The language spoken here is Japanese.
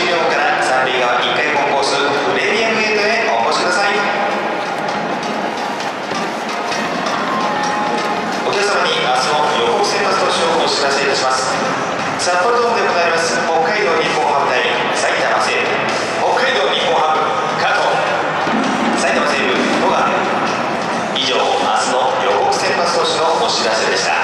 塁ホームから三塁側1階コンコースプレミアムゲートへお越しください。お客様に明日の予告先発投手をお知らせいたします。札幌ドームで行われます北海道日本ハム対埼玉西武、北海道日本ハム加藤、埼玉西武戸川。以上、明日の予告先発投手のお知らせでした。